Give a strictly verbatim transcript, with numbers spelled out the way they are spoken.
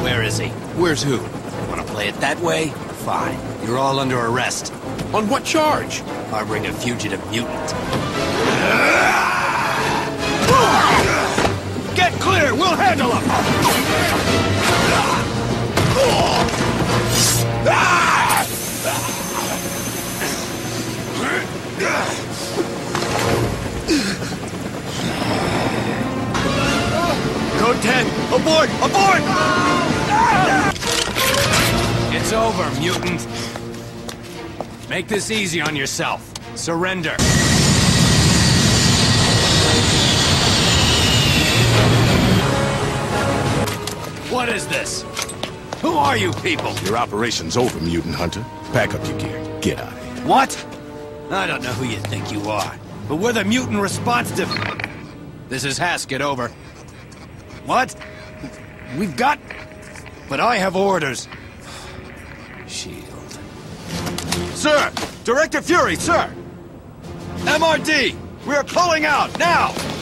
Where is he? Where's who? Want to play it that way? Fine. You're all under arrest. On what charge? Harboring a fugitive mutant. Get clear! We'll handle him! Code ten! Aboard! Aboard! It's over, mutant. Make this easy on yourself. Surrender. What is this? Who are you people? Your operation's over, mutant hunter. Pack up your gear. Get out of here. What? I don't know who you think you are, but we're the mutant response div... This is Haskett, over. What? We've got... But I have orders. Shield. Sir! Director Fury, sir! M R D! We are pulling out, now!